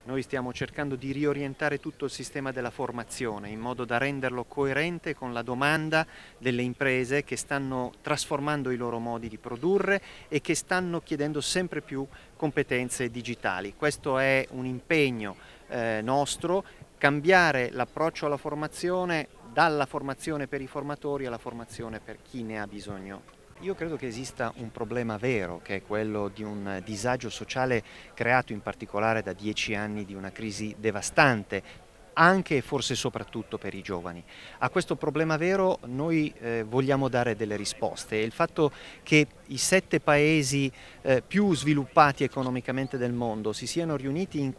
Noi stiamo cercando di riorientare tutto il sistema della formazione in modo da renderlo coerente con la domanda delle imprese che stanno trasformando i loro modi di produrre e che stanno chiedendo sempre più competenze digitali. Questo è un impegno nostro, cambiare l'approccio alla formazione dalla formazione per i formatori alla formazione per chi ne ha bisogno. Io credo che esista un problema vero, che è quello di un disagio sociale creato in particolare da 10 anni di una crisi devastante, anche e forse soprattutto per i giovani. A questo problema vero noi vogliamo dare delle risposte e il fatto che i 7 paesi più sviluppati economicamente del mondo si siano riuniti in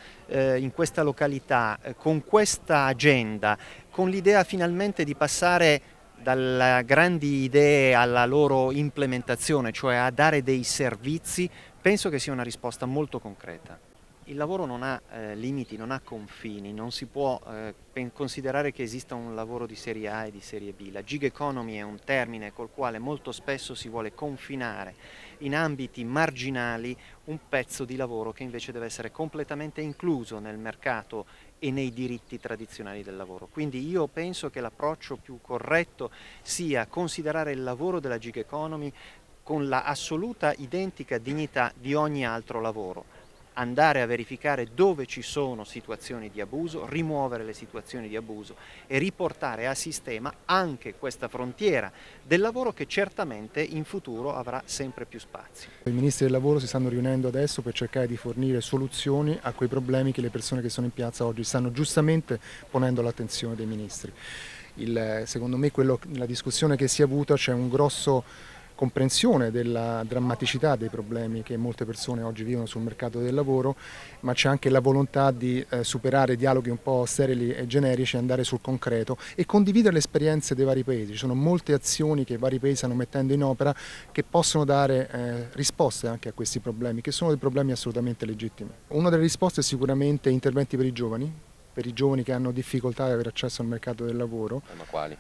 questa località con questa agenda, con l'idea finalmente di passare dalle grandi idee alla loro implementazione, cioè a dare dei servizi, penso che sia una risposta molto concreta. Il lavoro non ha limiti, non ha confini, non si può considerare che esista un lavoro di serie A e di serie B. La gig economy è un termine col quale molto spesso si vuole confinare in ambiti marginali un pezzo di lavoro che invece deve essere completamente incluso nel mercato e nei diritti tradizionali del lavoro. Quindi io penso che l'approccio più corretto sia considerare il lavoro della gig economy con la assoluta identica dignità di ogni altro lavoro, andare a verificare dove ci sono situazioni di abuso, rimuovere le situazioni di abuso e riportare a sistema anche questa frontiera del lavoro che certamente in futuro avrà sempre più spazio. I ministri del lavoro si stanno riunendo adesso per cercare di fornire soluzioni a quei problemi che le persone che sono in piazza oggi stanno giustamente ponendo all'attenzione dei ministri. Secondo me nella discussione che si è avuta c'è un grosso comprensione della drammaticità dei problemi che molte persone oggi vivono sul mercato del lavoro, ma c'è anche la volontà di superare dialoghi un po' sterili e generici, andare sul concreto e condividere le esperienze dei vari paesi. Ci sono molte azioni che i vari paesi stanno mettendo in opera che possono dare risposte anche a questi problemi, che sono dei problemi assolutamente legittimi. Una delle risposte è sicuramente interventi per i giovani che hanno difficoltà ad avere accesso al mercato del lavoro. Ma quali?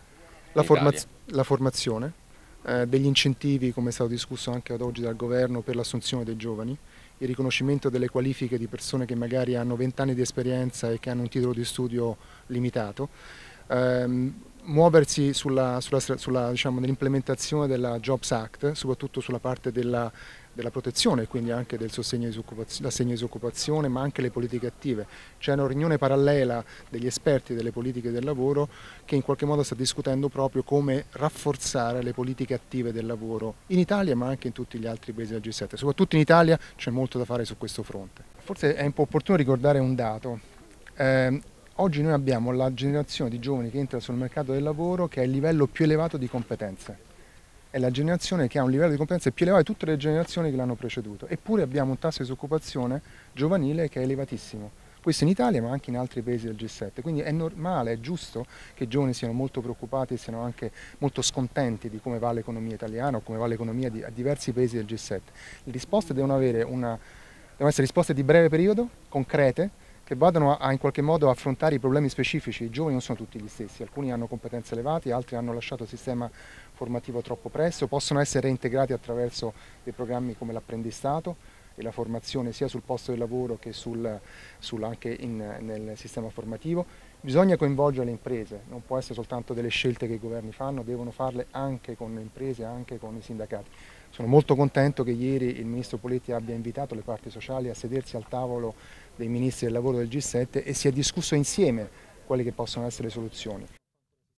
La formazione, degli incentivi, come è stato discusso anche ad oggi dal governo, per l'assunzione dei giovani, il riconoscimento delle qualifiche di persone che magari hanno 20 anni di esperienza e che hanno un titolo di studio limitato, muoversi diciamo, nell'implementazione della Jobs Act, soprattutto sulla parte della protezione, quindi anche del sostegno all'assegno di disoccupazione, ma anche le politiche attive. C'è una riunione parallela degli esperti delle politiche del lavoro che in qualche modo sta discutendo proprio come rafforzare le politiche attive del lavoro in Italia, ma anche in tutti gli altri paesi del G7. Soprattutto in Italia c'è molto da fare su questo fronte. Forse è un po' opportuno ricordare un dato. Oggi noi abbiamo la generazione di giovani che entra sul mercato del lavoro che ha il livello più elevato di competenze. È la generazione che ha un livello di competenze più elevato di tutte le generazioni che l'hanno preceduto. Eppure abbiamo un tasso di disoccupazione giovanile che è elevatissimo. Questo in Italia ma anche in altri paesi del G7. Quindi è normale, è giusto che i giovani siano molto preoccupati e siano anche molto scontenti di come va l'economia italiana o come va l'economia di diversi paesi del G7. Le risposte devono essere risposte di breve periodo, concrete, che vadano in qualche modo a affrontare i problemi specifici. I giovani non sono tutti gli stessi, alcuni hanno competenze elevate, altri hanno lasciato il sistema formativo troppo presto, possono essere reintegrati attraverso dei programmi come l'apprendistato e la formazione sia sul posto di lavoro che anche nel sistema formativo. Bisogna coinvolgere le imprese, non può essere soltanto delle scelte che i governi fanno, devono farle anche con le imprese, anche con i sindacati. Sono molto contento che ieri il ministro Poletti abbia invitato le parti sociali a sedersi al tavolo dei ministri del lavoro del G7 e si è discusso insieme quelle che possono essere le soluzioni.